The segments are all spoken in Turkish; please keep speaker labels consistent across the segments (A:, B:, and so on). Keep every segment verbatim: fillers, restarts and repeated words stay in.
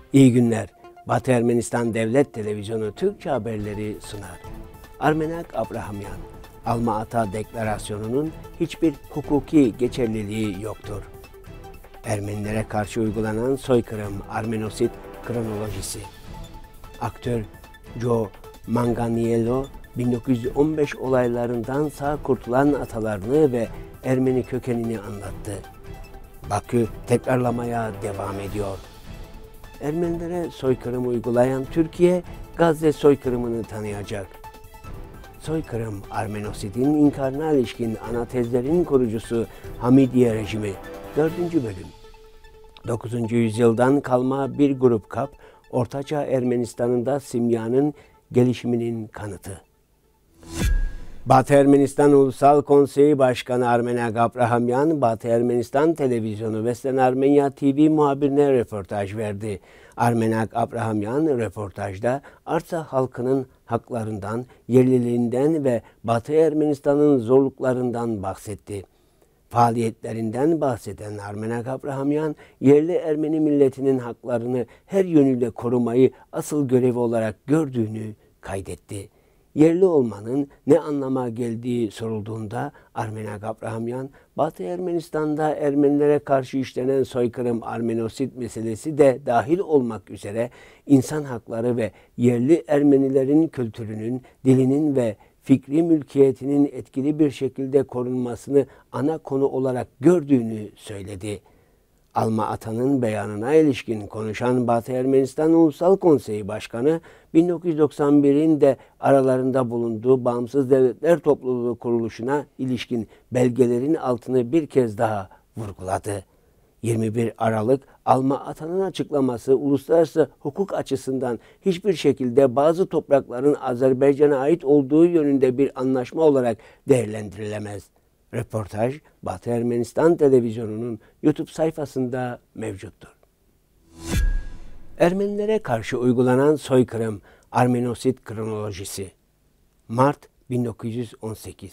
A: İyi günler. Batı Ermenistan Devlet Televizyonu Türkçe haberleri sunar. Armenak Abrahamyan, Alma-Ata Deklarasyonu'nun hiçbir hukuki geçerliliği yoktur. Ermenilere karşı uygulanan soykırım, Armenosit kronolojisi. Aktör Joe Manganiello, bin dokuz yüz on beş olaylarından sağ kurtulan atalarını ve Ermeni kökenini anlattı. Bakü tekrarlamaya devam ediyor. Ermenilere soykırım uygulayan Türkiye, Gazze soykırımını tanıyacak. Soykırım, Armenosid'in inkarına ilişkin ana tezlerin kurucusu Hamidiye rejimi. dördüncü bölüm. dokuzuncu yüzyıldan kalma bir grup kap, Ortaçağ Ermenistan'ında simyanın gelişiminin kanıtı. Batı Ermenistan Ulusal Konseyi Başkanı Armenak Abrahamyan, Batı Ermenistan Televizyonu Western Armenia T V muhabirine röportaj verdi. Armenak Abrahamyan röportajda Artsa halkının haklarından, yerliliğinden ve Batı Ermenistan'ın zorluklarından bahsetti. Faaliyetlerinden bahseden Armenak Abrahamyan, yerli Ermeni milletinin haklarını her yönüyle korumayı asıl görevi olarak gördüğünü kaydetti. Yerli olmanın ne anlama geldiği sorulduğunda Armenak Abrahamyan, Batı Ermenistan'da Ermenilere karşı işlenen soykırım, Armenosit meselesi de dahil olmak üzere insan hakları ve yerli Ermenilerin kültürünün, dilinin ve fikri mülkiyetinin etkili bir şekilde korunmasını ana konu olarak gördüğünü söyledi. Alma-Ata'nın beyanına ilişkin konuşan Batı Ermenistan Ulusal Konseyi Başkanı, bin dokuz yüz doksan bir'in de aralarında bulunduğu Bağımsız Devletler Topluluğu kuruluşuna ilişkin belgelerin altını bir kez daha vurguladı. yirmi bir Aralık Alma-Ata'nın açıklaması, uluslararası hukuk açısından hiçbir şekilde bazı toprakların Azerbaycan'a ait olduğu yönünde bir anlaşma olarak değerlendirilemez. Röportaj, Batı Ermenistan Televizyonu'nun YouTube sayfasında mevcuttur. Ermenilere karşı uygulanan soykırım, Armenosit kronolojisi. Mart bin dokuz yüz on sekiz.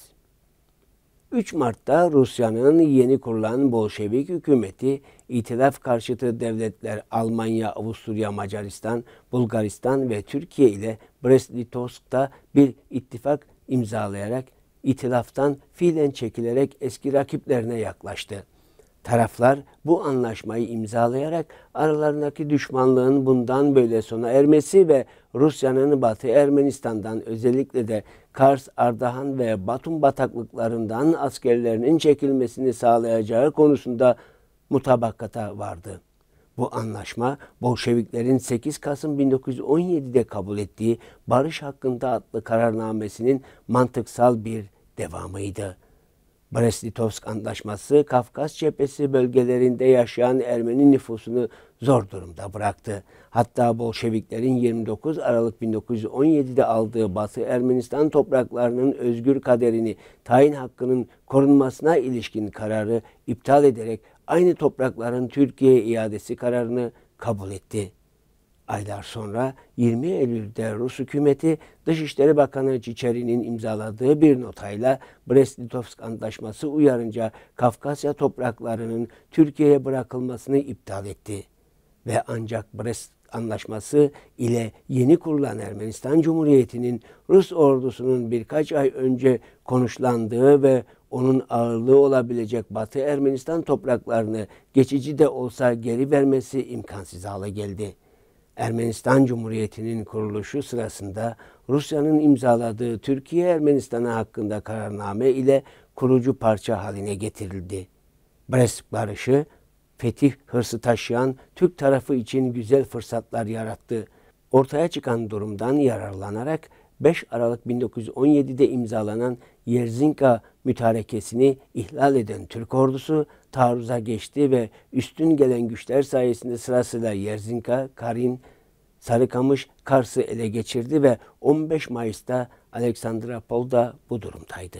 A: üç Mart'ta Rusya'nın yeni kurulan Bolşevik hükümeti, İtilaf karşıtı devletler Almanya, Avusturya, Macaristan, Bulgaristan ve Türkiye ile Brest-Litovsk'ta bir ittifak imzalayarak İtilaftan fiilen çekilerek eski rakiplerine yaklaştı. Taraflar bu anlaşmayı imzalayarak aralarındaki düşmanlığın bundan böyle sona ermesi ve Rusya'nın Batı Ermenistan'dan, özellikle de Kars, Ardahan ve Batum bataklıklarından askerlerinin çekilmesini sağlayacağı konusunda mutabakata vardı. Bu anlaşma, Bolşeviklerin sekiz Kasım bin dokuz yüz on yedi'de kabul ettiği Barış Hakkında adlı kararnamesinin mantıksal bir devamıydı. Brest-Litovsk Antlaşması, Kafkas cephesi bölgelerinde yaşayan Ermeni nüfusunu zor durumda bıraktı. Hatta Bolşeviklerin yirmi dokuz Aralık bin dokuz yüz on yedi'de aldığı Batı Ermenistan topraklarının özgür kaderini, tayin hakkının korunmasına ilişkin kararı iptal ederek aynı toprakların Türkiye'ye iadesi kararını kabul etti. Aylar sonra yirmi Eylül'de Rus hükümeti, Dışişleri Bakanı Çiçeri'nin imzaladığı bir notayla Brest-Litovsk Antlaşması uyarınca Kafkasya topraklarının Türkiye'ye bırakılmasını iptal etti. Ve ancak Brest Anlaşması ile yeni kurulan Ermenistan Cumhuriyeti'nin Rus ordusunun birkaç ay önce konuşlandığı ve onun ağırlığı olabilecek Batı Ermenistan topraklarını geçici de olsa geri vermesi imkansız hale geldi. Ermenistan Cumhuriyeti'nin kuruluşu sırasında Rusya'nın imzaladığı Türkiye-Ermenistan hakkında kararname ile kurucu parça haline getirildi. Brest Barışı, fetih hırsı taşıyan Türk tarafı için güzel fırsatlar yarattı. Ortaya çıkan durumdan yararlanarak beş Aralık bin dokuz yüz on yedi'de imzalanan Yerzinka mütarekesini ihlal eden Türk ordusu taarruza geçti ve üstün gelen güçler sayesinde sırasıyla Yerzinka, Karin, Sarıkamış, Kars'ı ele geçirdi ve on beş Mayıs'ta Aleksandropol da bu durumdaydı.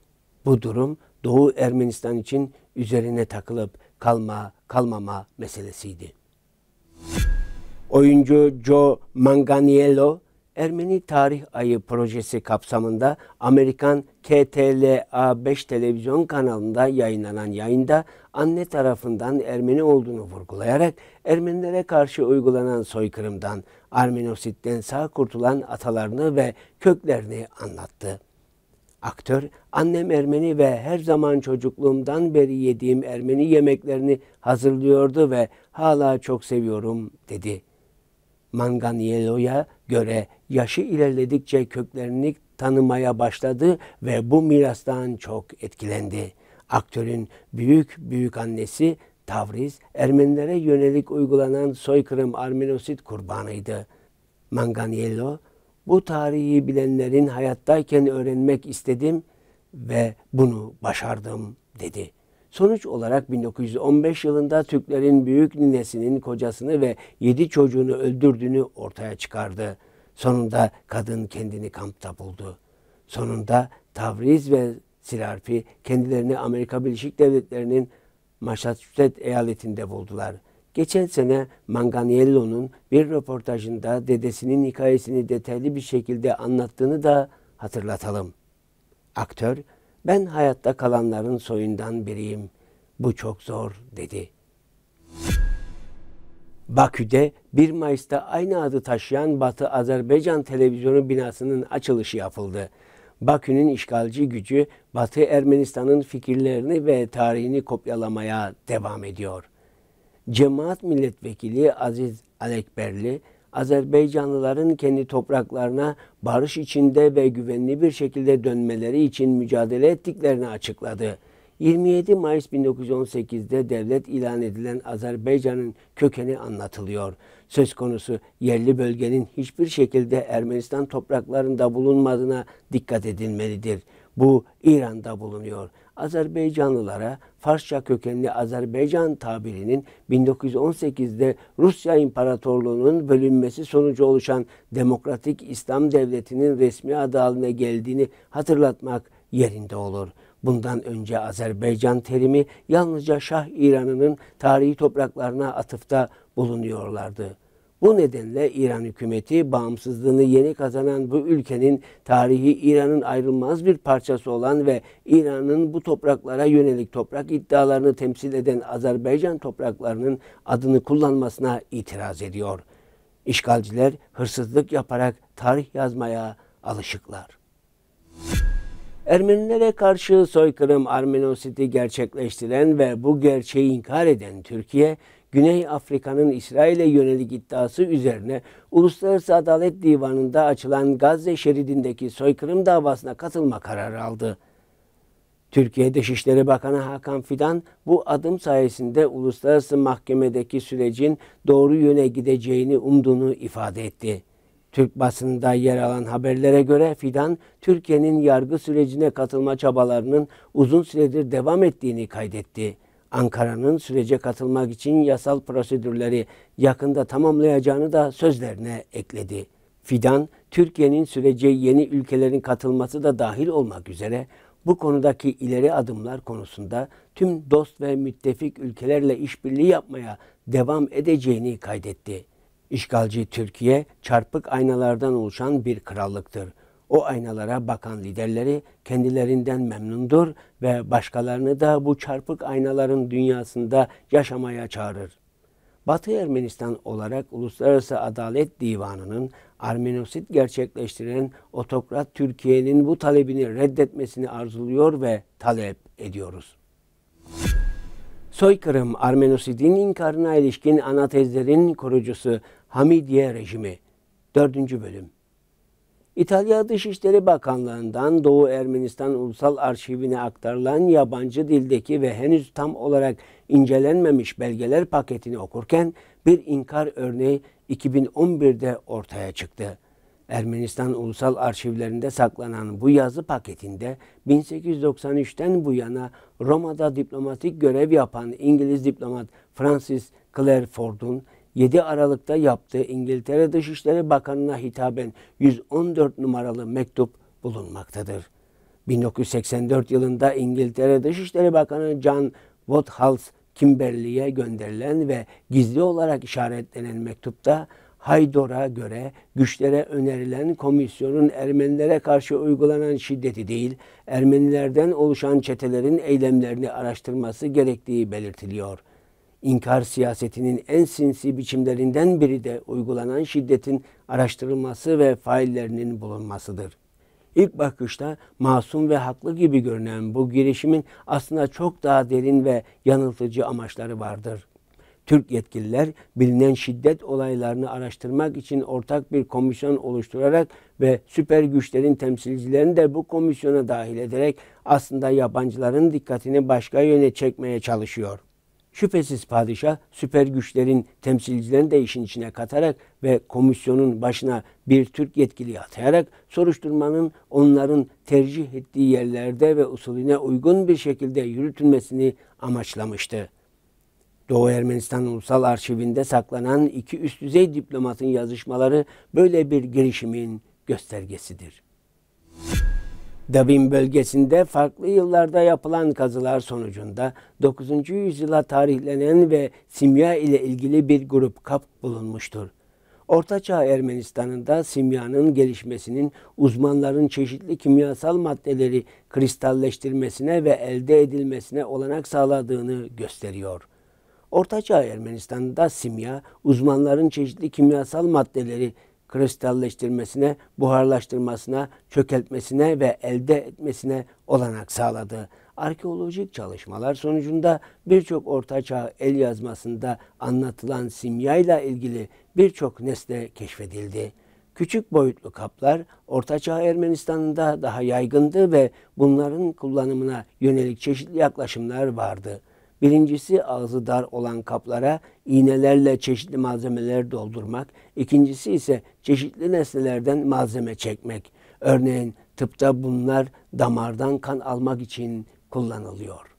A: Bu durum Doğu Ermenistan için üzerine takılıp kalma kalmama meselesiydi. Oyuncu Joe Manganiello, Ermeni Tarih Ayı projesi kapsamında Amerikan K T L A beş televizyon kanalında yayınlanan yayında anne tarafından Ermeni olduğunu vurgulayarak Ermenilere karşı uygulanan soykırımdan, Armenositten sağ kurtulan atalarını ve köklerini anlattı. Aktör, annem Ermeni ve her zaman çocukluğumdan beri yediğim Ermeni yemeklerini hazırlıyordu ve hala çok seviyorum dedi. Manganiello'ya göre yaşı ilerledikçe köklerini tanımaya başladı ve bu mirastan çok etkilendi. Aktörün büyük büyük annesi Tavriz, Ermenilere yönelik uygulanan soykırım Armenosit kurbanıydı. Manganiello, bu tarihi bilenlerin hayattayken öğrenmek istedim ve bunu başardım dedi. Sonuç olarak bin dokuz yüz on beş yılında Türklerin büyük ninesinin kocasını ve yedi çocuğunu öldürdüğünü ortaya çıkardı. Sonunda kadın kendini kampta buldu. Sonunda Tavriz ve Sirarpi kendilerini Amerika Birleşik Devletleri'nin Massachusetts eyaletinde buldular. Geçen sene Manganiello'nun bir röportajında dedesinin hikayesini detaylı bir şekilde anlattığını da hatırlatalım. Aktör, "Ben hayatta kalanların soyundan biriyim. Bu çok zor," dedi. Bakü'de bir Mayıs'ta aynı adı taşıyan Batı Azerbaycan Televizyonu binasının açılışı yapıldı. Bakü'nün işgalci gücü Batı Ermenistan'ın fikirlerini ve tarihini kopyalamaya devam ediyor. Cemaat Milletvekili Aziz Alekberli, Azerbaycanlıların kendi topraklarına barış içinde ve güvenli bir şekilde dönmeleri için mücadele ettiklerini açıkladı. yirmi yedi Mayıs bin dokuz yüz on sekiz'de devlet ilan edilen Azerbaycan'ın kökeni anlatılıyor. Söz konusu yerli bölgenin hiçbir şekilde Ermenistan topraklarında bulunmadığına dikkat edilmelidir. Bu İran'da bulunuyor. Azerbaycanlılara Farsça kökenli Azerbaycan tabirinin bin dokuz yüz on sekiz'de Rusya İmparatorluğu'nun bölünmesi sonucu oluşan Demokratik İslam Devleti'nin resmi adı haline geldiğini hatırlatmak yerinde olur. Bundan önce Azerbaycan terimi yalnızca Şah İran'ının tarihi topraklarına atıfta bulunuyorlardı. Bu nedenle İran hükümeti bağımsızlığını yeni kazanan bu ülkenin tarihi İran'ın ayrılmaz bir parçası olan ve İran'ın bu topraklara yönelik toprak iddialarını temsil eden Azerbaycan topraklarının adını kullanmasına itiraz ediyor. İşgalciler hırsızlık yaparak tarih yazmaya alışıklar. Ermenilere karşı soykırım Armenosit'i gerçekleştiren ve bu gerçeği inkar eden Türkiye, Güney Afrika'nın İsrail'e yönelik iddiası üzerine Uluslararası Adalet Divanı'nda açılan Gazze şeridindeki soykırım davasına katılma kararı aldı. Türkiye Dışişleri Bakanı Hakan Fidan bu adım sayesinde uluslararası mahkemedeki sürecin doğru yöne gideceğini umduğunu ifade etti. Türk basınında yer alan haberlere göre Fidan, Türkiye'nin yargı sürecine katılma çabalarının uzun süredir devam ettiğini kaydetti. Ankara'nın sürece katılmak için yasal prosedürleri yakında tamamlayacağını da sözlerine ekledi. Fidan, Türkiye'nin sürece yeni ülkelerin katılması da dahil olmak üzere bu konudaki ileri adımlar konusunda tüm dost ve müttefik ülkelerle işbirliği yapmaya devam edeceğini kaydetti. İşgalci Türkiye, çarpık aynalardan oluşan bir krallıktır. O aynalara bakan liderleri kendilerinden memnundur ve başkalarını da bu çarpık aynaların dünyasında yaşamaya çağırır. Batı Ermenistan olarak Uluslararası Adalet Divanı'nın Armenosit gerçekleştiren otokrat Türkiye'nin bu talebini reddetmesini arzuluyor ve talep ediyoruz. Soykırım Armenosid'in inkarına ilişkin ana tezlerin kurucusu Hamidiye rejimi. dördüncü bölüm. İtalya Dışişleri Bakanlığı'ndan Doğu Ermenistan Ulusal Arşivine aktarılan yabancı dildeki ve henüz tam olarak incelenmemiş belgeler paketini okurken bir inkar örneği iki bin on bir'de ortaya çıktı. Ermenistan Ulusal Arşivlerinde saklanan bu yazı paketinde bin sekiz yüz doksan üç'ten bu yana Roma'da diplomatik görev yapan İngiliz diplomat Francis Clairford'un yedi Aralık'ta yaptığı İngiltere Dışişleri Bakanı'na hitaben yüz on dört numaralı mektup bulunmaktadır. bin dokuz yüz seksen dört yılında İngiltere Dışişleri Bakanı John Woodhouse Kimberley'e gönderilen ve gizli olarak işaretlenen mektupta Haydor'a göre güçlere önerilen komisyonun Ermenilere karşı uygulanan şiddeti değil, Ermenilerden oluşan çetelerin eylemlerini araştırması gerektiği belirtiliyor. İnkar siyasetinin en sinsi biçimlerinden biri de uygulanan şiddetin araştırılması ve faillerinin bulunmasıdır. İlk bakışta masum ve haklı gibi görünen bu girişimin aslında çok daha derin ve yanıltıcı amaçları vardır. Türk yetkililer bilinen şiddet olaylarını araştırmak için ortak bir komisyon oluşturarak ve süper güçlerin temsilcilerini de bu komisyona dahil ederek aslında yabancıların dikkatini başka yöne çekmeye çalışıyor. Şüphesiz padişah süper güçlerin temsilcilerini de işin içine katarak ve komisyonun başına bir Türk yetkiliyi atayarak soruşturmanın onların tercih ettiği yerlerde ve usulüne uygun bir şekilde yürütülmesini amaçlamıştı. Doğu Ermenistan Ulusal Arşivinde saklanan iki üst düzey diplomatın yazışmaları böyle bir girişimin göstergesidir. Dabin bölgesinde farklı yıllarda yapılan kazılar sonucunda dokuzuncu yüzyıla tarihlenen ve simya ile ilgili bir grup kap bulunmuştur. Ortaçağ Ermenistan'ında simyanın gelişmesinin uzmanların çeşitli kimyasal maddeleri kristalleştirmesine ve elde edilmesine olanak sağladığını gösteriyor. Ortaçağ Ermenistan'da simya, uzmanların çeşitli kimyasal maddeleri kristalleştirmesine, buharlaştırmasına, çökeltmesine ve elde etmesine olanak sağladı. Arkeolojik çalışmalar sonucunda birçok Ortaçağ el yazmasında anlatılan simyayla ilgili birçok nesne keşfedildi. Küçük boyutlu kaplar Ortaçağ Ermenistan'ında daha yaygındı ve bunların kullanımına yönelik çeşitli yaklaşımlar vardı. Birincisi ağzı dar olan kaplara iğnelerle çeşitli malzemeler doldurmak, ikincisi ise çeşitli nesnelerden malzeme çekmek. Örneğin tıpta bunlar damardan kan almak için kullanılıyor.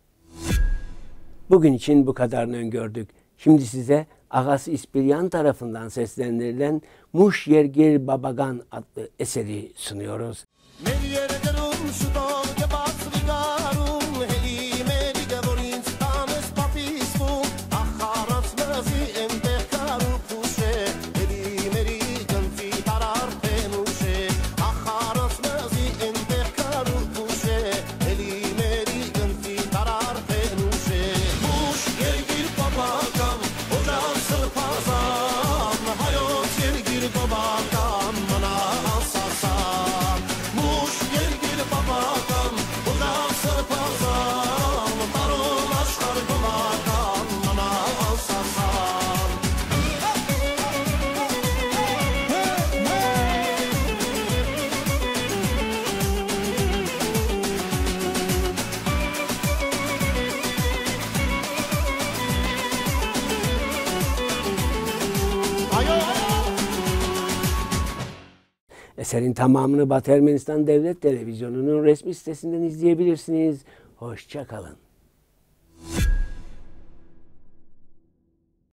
A: Bugün için bu kadarını öngördük. Şimdi size Agas İspiryan tarafından seslendirilen Muş Yergir Babagan adlı eseri sunuyoruz. Eserin tamamını Batı Ermenistan Devlet Televizyonu'nun resmi sitesinden izleyebilirsiniz. Hoşça kalın.